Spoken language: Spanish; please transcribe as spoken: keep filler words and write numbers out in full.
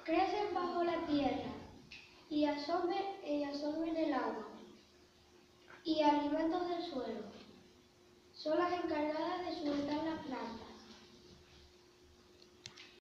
Crecen bajo la tierra y absorben, y absorben el agua y alimentos del suelo. Son las encargadas de sujetar las plantas.